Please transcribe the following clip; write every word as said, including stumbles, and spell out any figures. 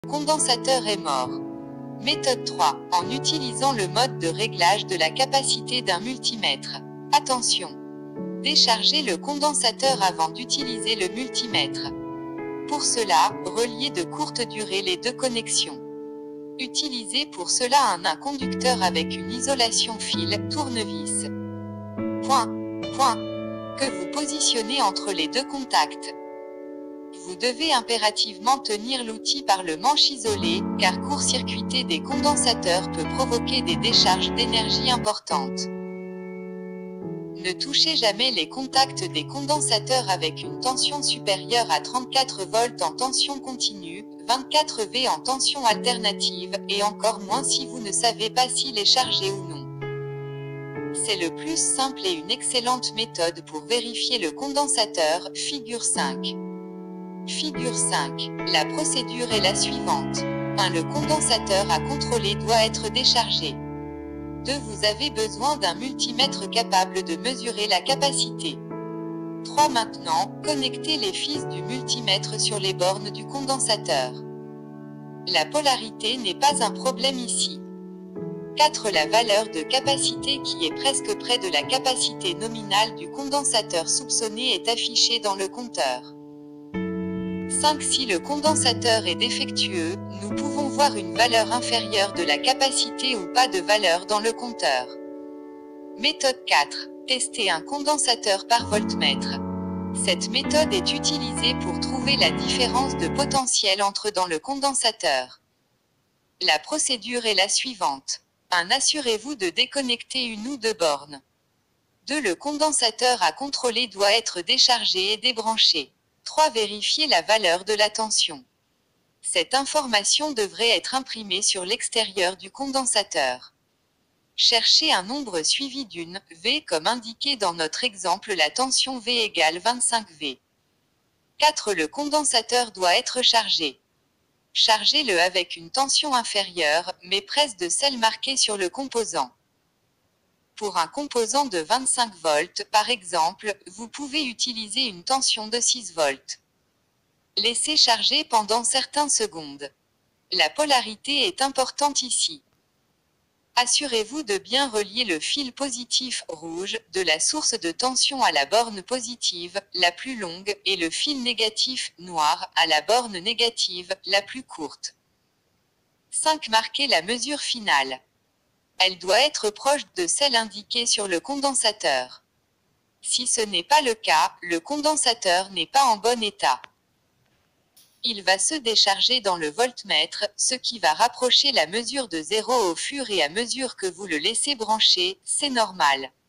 Condensateur est mort. Méthode trois. En utilisant le mode de réglage de la capacité d'un multimètre. Attention! Déchargez le condensateur avant d'utiliser le multimètre. Pour cela, reliez de courte durée les deux connexions. Utilisez pour cela un, un conducteur avec une isolation fil, tournevis. Point, point, que vous positionnez entre les deux contacts. Vous devez impérativement tenir l'outil par le manche isolé, car court-circuiter des condensateurs peut provoquer des décharges d'énergie importantes. Ne touchez jamais les contacts des condensateurs avec une tension supérieure à trente-quatre volts en tension continue, vingt-quatre volts en tension alternative, et encore moins si vous ne savez pas s'il est chargé ou non. C'est le plus simple et une excellente méthode pour vérifier le condensateur, figure cinq. Figure cinq. La procédure est la suivante. un. Le condensateur à contrôler doit être déchargé. deux. Vous avez besoin d'un multimètre capable de mesurer la capacité. trois. Maintenant, connectez les fils du multimètre sur les bornes du condensateur. La polarité n'est pas un problème ici. quatre. La valeur de capacité qui est presque près de la capacité nominale du condensateur soupçonné est affichée dans le compteur. cinq. Si le condensateur est défectueux, nous pouvons voir une valeur inférieure de la capacité ou pas de valeur dans le compteur. Méthode quatre. Tester un condensateur par voltmètre. Cette méthode est utilisée pour trouver la différence de potentiel entre dans le condensateur. La procédure est la suivante. un. Assurez-vous de déconnecter une ou deux bornes. deux. Le condensateur à contrôler doit être déchargé et débranché. trois. Vérifier la valeur de la tension. Cette information devrait être imprimée sur l'extérieur du condensateur. Cherchez un nombre suivi d'une V comme indiqué dans notre exemple, la tension V égale vingt-cinq volts. quatre. Le condensateur doit être chargé. Chargez-le avec une tension inférieure, mais près de celle marquée sur le composant. Pour un composant de vingt-cinq volts, par exemple, vous pouvez utiliser une tension de six volts. Laissez charger pendant certaines secondes. La polarité est importante ici. Assurez-vous de bien relier le fil positif, rouge, de la source de tension à la borne positive, la plus longue, et le fil négatif, noir, à la borne négative, la plus courte. cinq. Marquez la mesure finale. Elle doit être proche de celle indiquée sur le condensateur. Si ce n'est pas le cas, le condensateur n'est pas en bon état. Il va se décharger dans le voltmètre, ce qui va rapprocher la mesure de zéro au fur et à mesure que vous le laissez brancher, c'est normal.